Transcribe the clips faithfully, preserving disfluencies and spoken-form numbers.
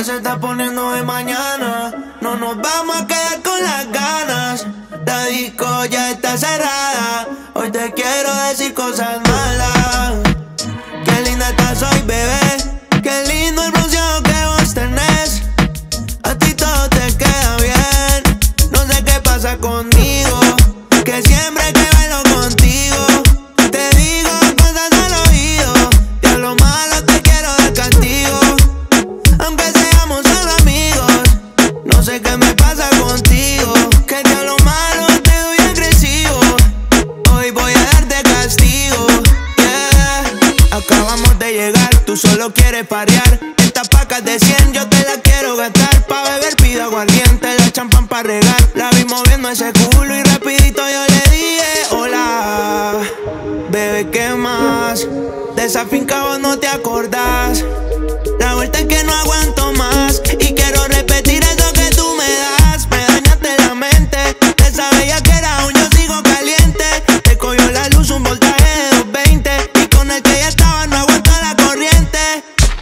se está poniendo de mañana, no nos vamos a quedar con las ganas. La disco ya está cerrada, hoy te quiero decir cosas malas. Qué linda estás hoy, bebé, qué lindo el bronceado que vos tenés. A ti todo te queda bien, no sé qué pasa conmigo, que siempre que bailo contigo te digo cosas al oído. Y a lo malo te quiero dar castigo, aunque seamos solo amigos. No sé qué me pasa contigo, que de a lo malo te doy agresivo. Hoy voy a darte castigo, yeah. Acabamos de llegar, tú solo quieres parear. Estas pacas de cien yo te las quiero gastar. Pa' beber pido aguardiente, la champán pa' regar. La vi moviendo ese culo y rapidito yo le dije hola. Bebé, ¿qué más? De esa finca vos no te acordás. La vuelta es que no aguanto más y quiero repetir eso que tú me das. Me dañaste la mente, te sabía que era aún yo sigo caliente. Te cogió la luz un voltaje de doscientos veinte y con el que ya estaba no aguantó la corriente.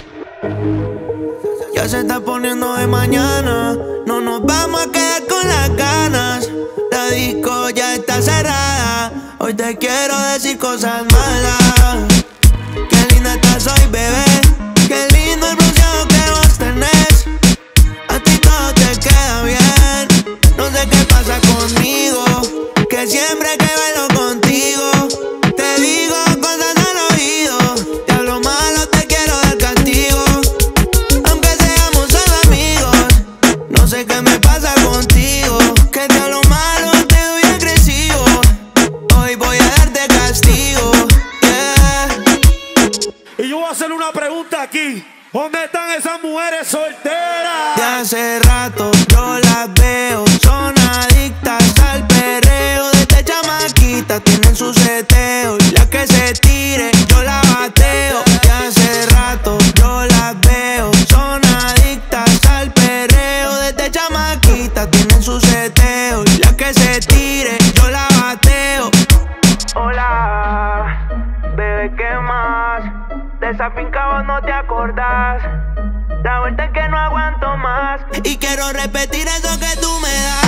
Ya se está poniendo de mañana, no nos vamos a quedar con las ganas. La disco ya está cerrada, hoy te quiero decir cosas malas. Qué linda estás hoy, bebé, qué lindo el bronceado que vos tenés. A ti todo te queda bien, no sé qué pasa conmigo, que siempre que bailo contigo te digo cosas al oído. Y a lo malo te quiero dar castigo, aunque seamos solo amigos. No sé qué me pasa contigo, que de a lo malo te doy agresivo. Hoy voy a darte castigo, yeah. Y yo voy a hacer una pregunta aquí. ¿Dónde están esas mujeres solteras? De hace rato yo las veo, son adictas al perreo. Desde chamaquita tienen su seteo, y la que se tire yo la bateo. De hace rato yo las veo, son adictas al perreo. Desde chamaquita tienen su seteo, y la que se tire yo la bateo. Hola, bebé, ¿qué más? De esa finca vos no te acordás. La vuelta es que no aguanto más y quiero repetir eso que tú me das.